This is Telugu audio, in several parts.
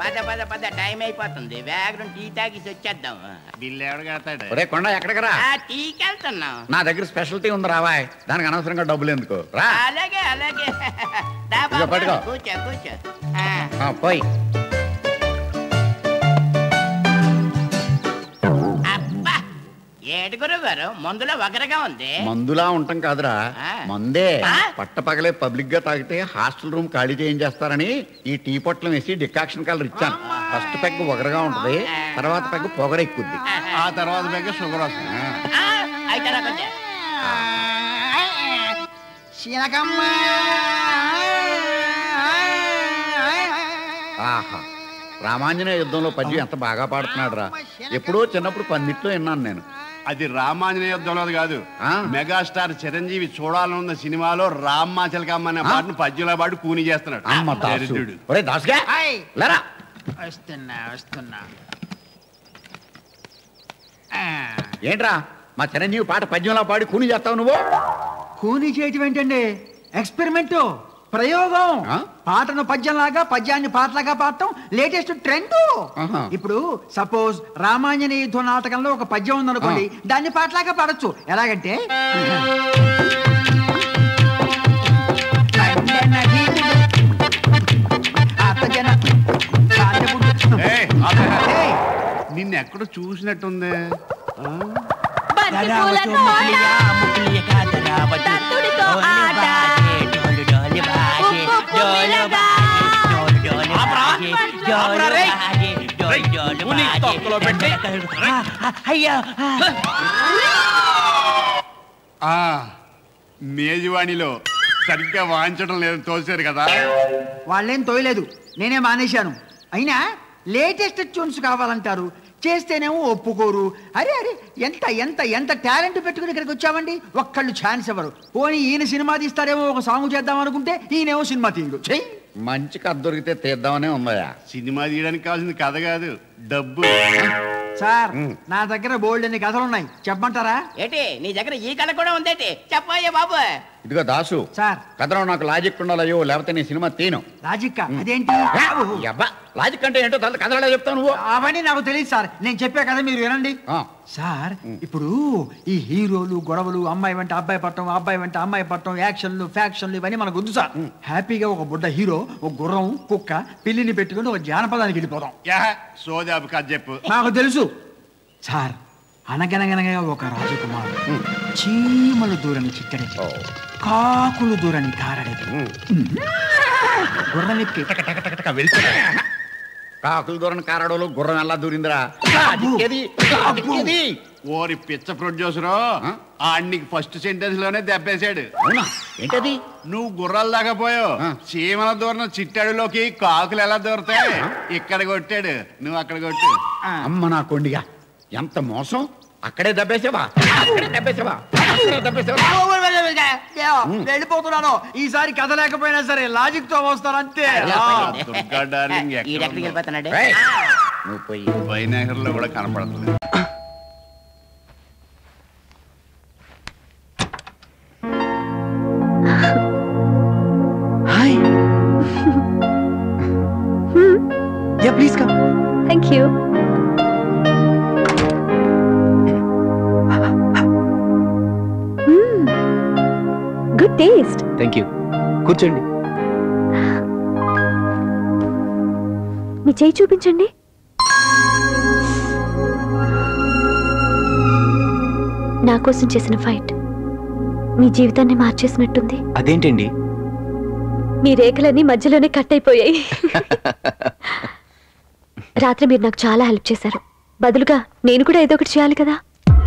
పద పద పద టైం అయిపోతుంది. వేగం టీ తాగిసి వచ్చేద్దాం. బిల్లు ఎవడు కడతాడు? ఒరే కొండ ఎక్కడికి రా? టీకి వెళ్తున్నాం. నా దగ్గర స్పెషల్ టీ ఉంది రావాయ్. దానికి అనవసరంగా డబ్బులు ఎందుకు రా. అలాగే అలాగే. పట్టుకో. కూర్చో కూర్చో. పోయి ఏడుగురు గారు మందులో వగరగా ఉంది. మందులా ఉంటాం కాదురా, మందే. పట్టపగలే పబ్లిక్ గా తాగితే హాస్టల్ రూమ్ ఖాళీ చేయించేస్తారని ఈ టీ పొట్లం వేసి డికాక్షన్ కలర్ ఇచ్చాను. ఫస్ట్ పెగ్ వగరగా ఉంటది, తర్వాత పెగ్ పొగర ఎక్కుద్ది, ఆ తర్వాత పెగ్ షుగర్ వస్తుంది. అయితే ఆహా, రామాంజనేయ యుద్ధంలో పద్యం ఎంత బాగా పాడుతున్నాడు రా. ఎప్పుడో చిన్నప్పుడు పందిట్లో విన్నాను నేను. అది రామాంజనేయ యుద్ధంలో కాదు, మెగాస్టార్ చిరంజీవి చూడాలనున్న సినిమాలో రామ్మాచలకమ్మ అనే పాటను పద్యంలో పాటు కూని చేస్తున్నాడు. వస్తున్నా వస్తున్నా. ఏంట్రా మా చిరంజీవి పాట పద్యంలో పాడి కూని చేస్తావు నువ్వు? కూని చేయటం ఏంటండి? ఎక్స్పెరిమెంట్, ప్రయోగం. పాటను పద్యంలాగా, పద్యాన్ని పాటలాగా పాడటం లేటెస్ట్ ట్రెండ్. ఇప్పుడు సపోజ్ రామాంజనేయ యుద్ధ నాటకంలో ఒక పద్యం ఉందనుకోండి, దాన్ని పాటలాగా పాడొచ్చు. ఎలాగంటే నిన్నెక్కడ చూసినట్టుంది. మేజువాణిలో సరిగ్గా వాయించడం లేదు, తోసారు కదా. వాళ్ళేం తోయలేదు, నేనే మానేశాను. అయినా లేటెస్ట్ ట్యూన్స్ కావాలంటారు, చేస్తేనేమో ఒప్పుకోరు. అరే అరే, ఎంత ఎంత ఎంత టాలెంట్ పెట్టుకుని ఇక్కడికి వచ్చామండి. ఒక్కళ్ళు ఛాన్స్ ఎవరు? పోనీ ఈయన సినిమా తీస్తారేమో, ఒక సాంగ్ చేద్దాం అనుకుంటే ఈయనేమో సినిమా తీయడు. మంచి కథ దొరికితే తీద్దామనే ఉందయా. సినిమా తీయడానికి కావాల్సింది కథ కాదు, డబ్బు. సార్ నా దగ్గర బోల్డ్ అన్ని కథలు ఉన్నాయి, చెప్పమంటారా? ఏంటి నీ దగ్గర ఈ కథ కూడా ఉందేటి? చెప్పయ్యా బాబు. ఇదిగో దాసు సార్, కథలో నాకు లాజిక్ ఉండాలయ్యో, లేకపోతే నీ సినిమా తీను. లాజిక్ అదేంటి? లాజిక్ అంటే ఏంటో కథలో చెప్తాను నువ్వు. అవన్నీ నాకు తెలియదు సార్, నేను చెప్పే కదా మీరు వినండి. సార్ ఇప్పుడు ఈ హీరోలు గొడవలు, అమ్మాయి వెంట అబ్బాయి పట్టడం, అబ్బాయి వెంట అమ్మాయి పట్టడం, యాక్షన్లు ఫ్యాక్షన్లు ఇవన్నీ మనకు వద్దు సార్. హ్యాపీగా ఒక బుడ్డ హీరో, ఒక గుర్రం, కుక్క, పిల్లిని పెట్టుకుని ఒక జానపదానికి వెళ్ళిపోదాం. సోదాబు కథ చెప్పు. నాకు తెలుసు సార్. అనగనగనగా ఒక రాజకుమారుడు చీమలు దూరని చిట్టడి, కాకులు దూరని కారడి, గుర్రం ఎక్కి కాకులు దూరని కారడోలు గుర్రం ఎలా దూరిందిరా? ఓరి పిచ్చ ప్రొడ్యూసరు, ఆడికి ఫస్ట్ సెంటెన్స్ లోనే దెబ్బేశాడు. అవునా? ఏంటది? నువ్వు గుర్రాలు దాకా పోయావు, చీమల దూరం చిట్టాడులోకి కాకులు ఎలా దూరతాయి? ఇక్కడ కొట్టాడు, నువ్వు అక్కడ కొట్టు. అమ్మ నా కొండిగా, ఎంత మోసం! అక్కడే దెబ్బేసావా? వెళ్ళిపోతున్నాను. ఈసారి కథ లేకపోయినా సరే లాజిక్ తో వస్తాను అంతే. దుర్గా డార్లింగ్ నువ్వు పోయి వైనాగర్ లో కూడా కనపడుతుంది. Hi. Yeah please come. Thank you. Good taste. Thank you. కూర్చోండి. మీ చేయి చూపించండి. నా కోసం చేసిన ఫైట్ మీ జీవితాన్ని మార్చేసినట్టుంది. అదేంటండి? మీ రేఖలన్నీ మధ్యలోనే కట్ అయిపోయాయి. రాత్రి మీరు నాకు చాలా హెల్ప్ చేశారు, బదులుగా నేను కూడా ఏదో ఒకటి చేయాలి కదా.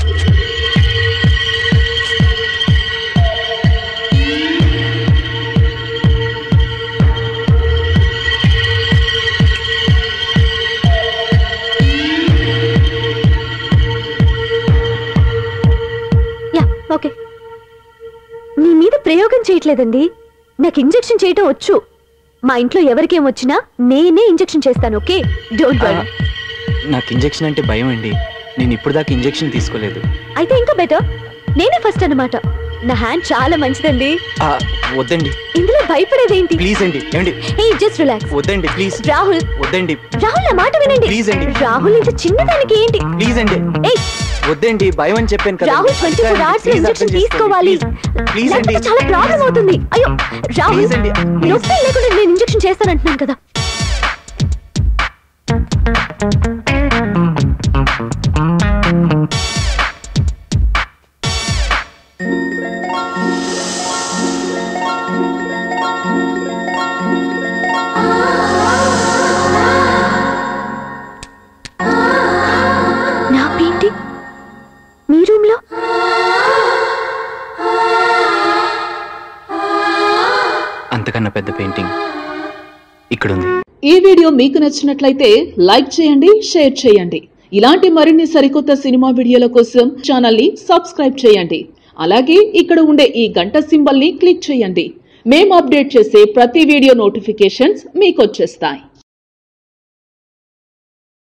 ఓకే, నీ మీద ప్రయోగం చేయట్లేదండి, నాకు ఇంజెక్షన్ చేయటం వచ్చు. మా ఇంట్లో ఎవరికేం వచ్చినా నేనే ఇంజెక్షన్ చేస్తాను. Okay, don't worry. నాకు ఇంజెక్షన్ అంటే భయం అండి, నేను ఇప్పుడు దాకా ఇంజెక్షన్ తీసుకోలేదు. అయితే ఇంకా బెటర్, నేనే ఫస్ట్ అన్నమాట. నా హ్యాండ్ చాలా మంచిదండి. వద్దండి. ఇందులో భయపడేదేంటి? ప్లీజ్ అండి. ఏమండి? Just relax. వద్దండి ప్లీజ్. రాహుల్. వద్దండి. రాహుల్ నా మాట వినండి. ప్లీజ్ అండి. రాహుల్ ఇంత చిన్నదానికి ఏంటి? ప్లీజ్ అండి. వద్దండి, భయం అని చెప్పాను కదా. రాహుల్ 24 hours ఇంజెక్షన్ తీసుకోవాలి. ప్లీజ్ అండి. చాలా ప్రాబ్లం అవుతుంది. అయ్యో రాహుల్, నొప్పి లేకుండా నేను ఇంజెక్షన్ చేస్తానంటున్నాను కదా. నా పెయింటింగ్ మీ రూమ్ లో? అంతకన్నా పెద్ద పెయింటింగ్ ఇక్కడ ఉంది. ఈ వీడియో మీకు నచ్చినట్లయితే లైక్ చేయండి, షేర్ చేయండి. ఇలాంటి మరిన్ని సరికొత్త సినిమా వీడియోల కోసం ఛానల్ ని సబ్స్క్రైబ్ చేయండి. అలాగే ఇక్కడ ఉండే ఈ గంట సింబల్ ని క్లిక్ చేయండి. మేము అప్డేట్ చేసే ప్రతి వీడియో నోటిఫికేషన్స్ మీకు వచ్చేస్తాయి.